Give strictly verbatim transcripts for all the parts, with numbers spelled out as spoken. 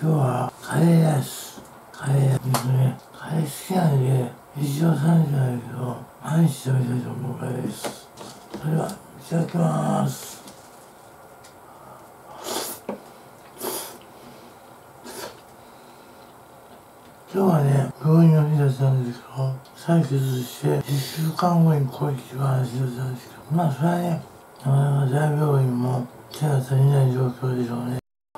今日はカレーです。カレーですね。カレー好きなんで、一応さんじゃないけど、毎日食べたいと思うカレーです。それでは、いただきます。今日はね、病院の日だったんですけど、採血して、いっしゅうかんごに来いっていう話だったんですけど、まあそれはね、なかなか大病院も手が足りない状況でしょうね。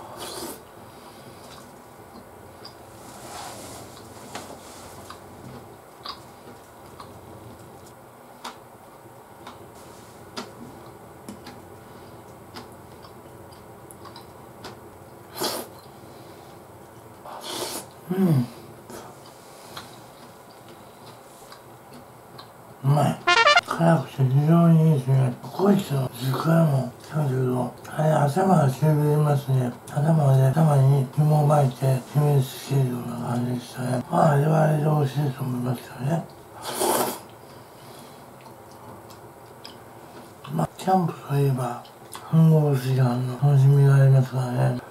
うん。うまい。辛くて非常にいいですね。コイツの実家もそうだけど、あれ頭がしびれますね。頭で頭に紐を巻いて締め付けるような感じでしたね。まああれはあれで美味しいと思いますよね。まあキャンプといえば、飯合炊飯の楽しみがありますからね。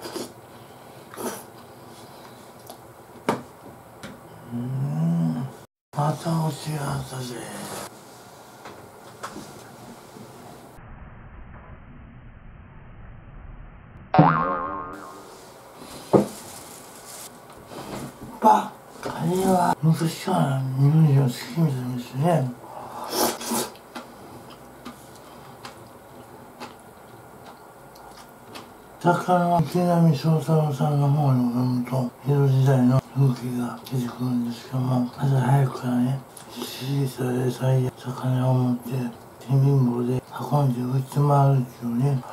うーん。また美味しいはずだぜ。ぱカレーは昔から日本人は好きみたいですね。作家の池波正太郎さんの本を読むと江戸時代の風景が出てくるんですけども、朝早くからね、小さな野菜や魚を持って手貧乏で運んで売って回るっていうね。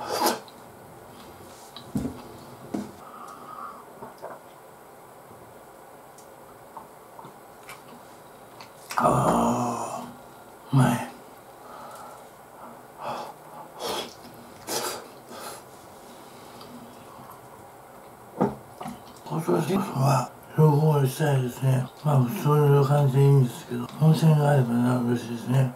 ああ、うまい。今年は旅行したいですね。まあ普通の旅館でいいんですけど、温泉があればな嬉しいですね。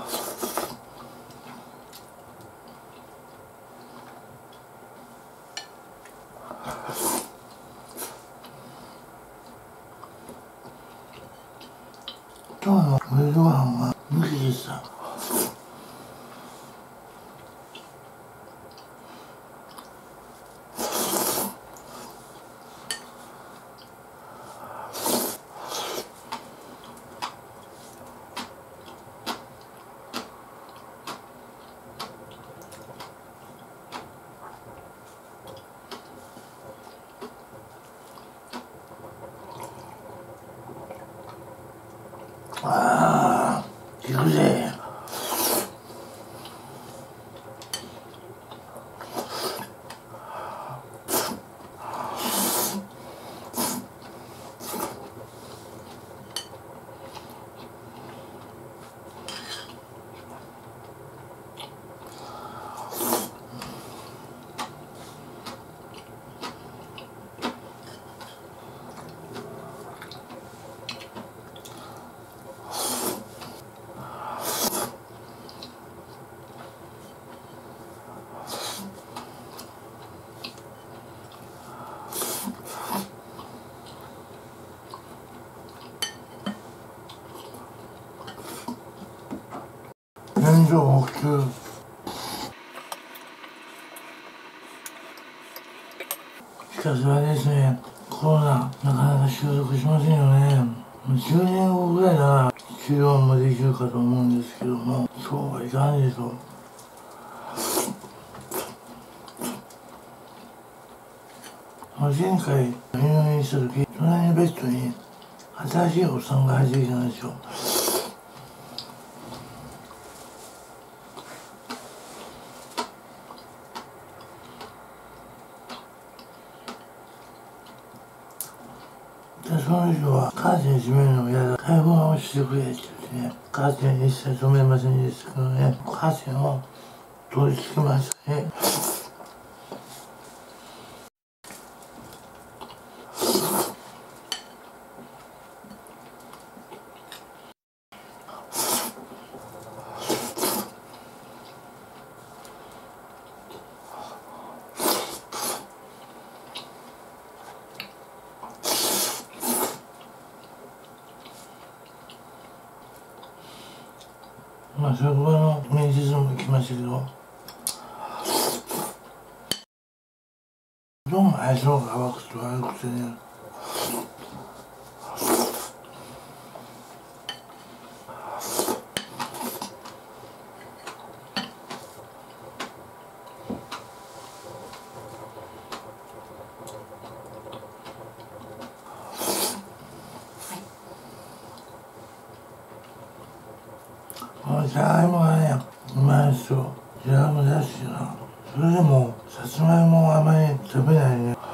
今日のお昼ご飯は麦でした。ああ、行くぜ。現状補給。しかしあれですね、コロナなかなか収束しませんよね。じゅうねんごぐらいなら治療もできるかと思うんですけども、そうはいかないでしょう。前回入院した時、隣のベッドに新しいおっさんが入ってきたんですよ。でその人はカーテン閉めるのが嫌だ、解放をしてくれって言ってね、カーテン一切止めませんでしたけどね、カーテンを取り付けましたね。 あ職場の面接も行きましたけど、どんどん相性が合わくて悪くてね。このじゃがいもがね、うまいですよ。じゃがいもだしな。それでも、さつまいもはあまり食べないね。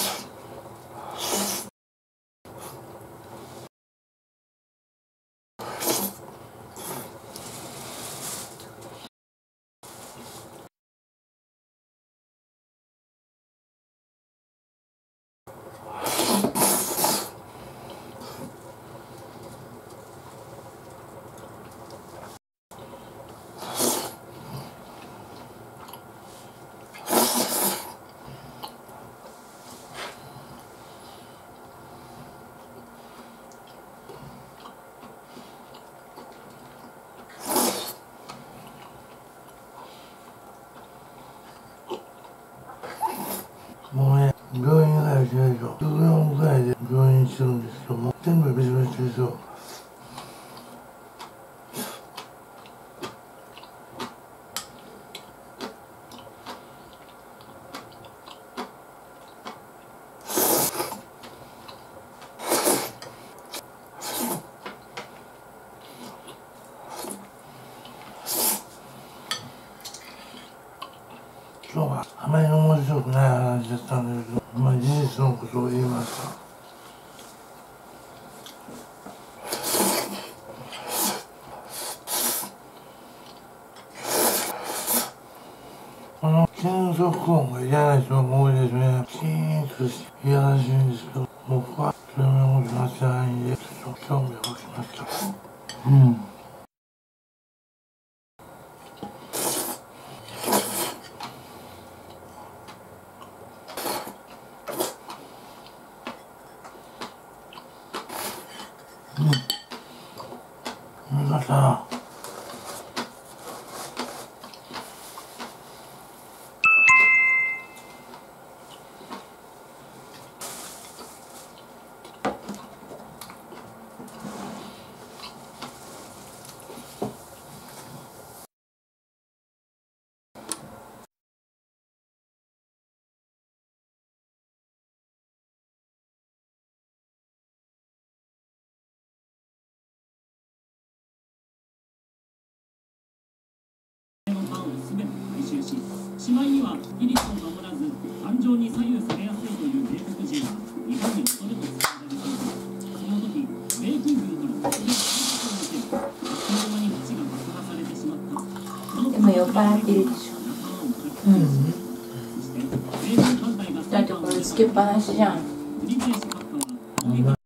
もうね、病院以外しないと、じゅうよんぐらいで病院してるんですけども、全部別々ですよ。今日はあまり面白くない話だったんだけど、まあ事実のことを言いました。この金属音が嫌な人も多いですね。キーンとして嫌らしいんですけど、僕はそれのことが知らないんで、ちょっと興味を湧きました。うん。うん。よかったな。 しまいには規律を守らず感情に左右されやすいという米国人は日本に恐れと伝えられています。その時米空軍からそれを対策を受けるあっという間に基地が爆破されてしまった。 でも酔っ払ってるでしょ。うん。だってこれつけっぱなしじゃん。 繰り返し核化は